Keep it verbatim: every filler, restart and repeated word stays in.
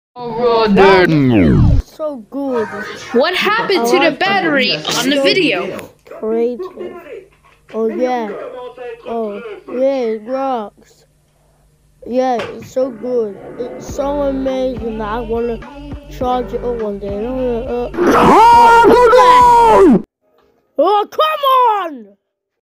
Wow, so good. What happened to the battery on the video? Creative. Oh yeah. Oh yeah, it rocks. Yeah, it's so good. It's so amazing that I wanna charge it up one day. Uh, uh, uh, oh, come on!